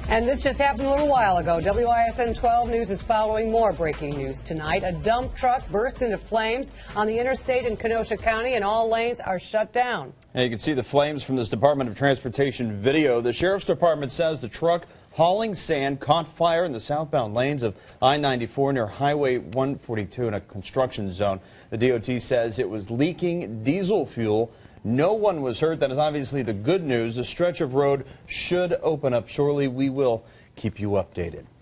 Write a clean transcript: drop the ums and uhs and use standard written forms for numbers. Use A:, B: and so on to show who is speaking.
A: And this just happened a little while ago. WISN 12 News is following more breaking news tonight. A dump truck burst into flames on the interstate in Kenosha County, and all lanes are shut down.
B: And you can see the flames from this Department of Transportation video. The Sheriff's Department says the truck hauling sand caught fire in the southbound lanes of I-94 near Highway 142 in a construction zone. The DOT says it was leaking diesel fuel. No one was hurt. That is obviously the good news. The stretch of road should open up shortly. We will keep you updated.